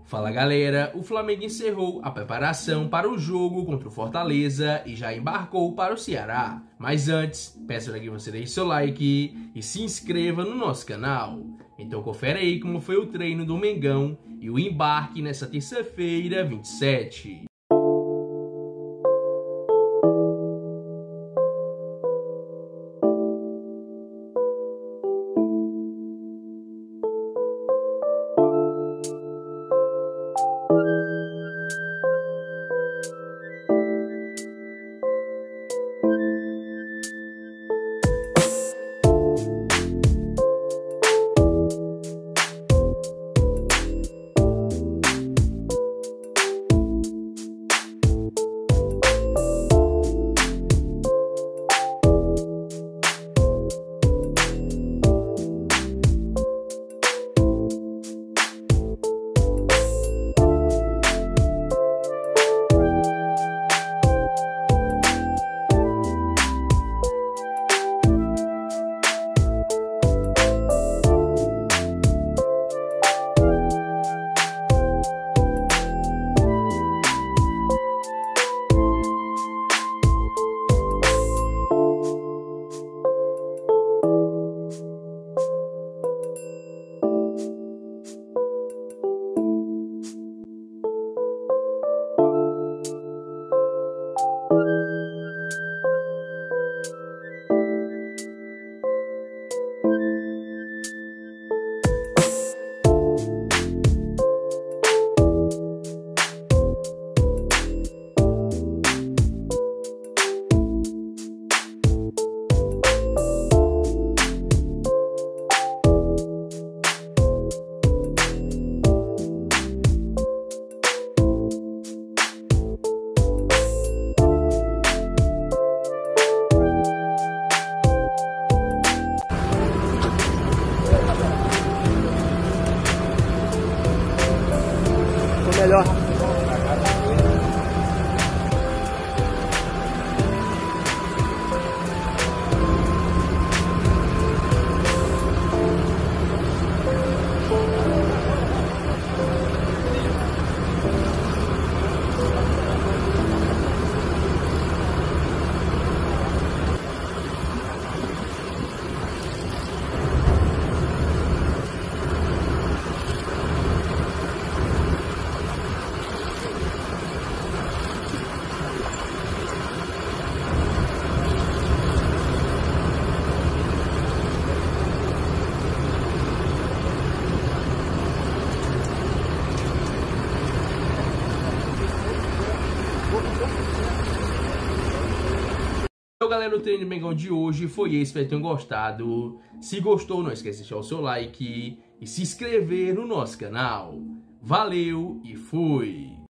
Fala galera, o Flamengo encerrou a preparação para o jogo contra o Fortaleza e já embarcou para o Ceará. Mas antes, peço que você deixe seu like e se inscreva no nosso canal. Então confere aí como foi o treino do Mengão e o embarque nessa terça-feira 27. Melhor. Então galera, o treino do Mengão de hoje foi esse, espero que tenham gostado. Se gostou, não esqueça de deixar o seu like e se inscrever no nosso canal. Valeu e fui!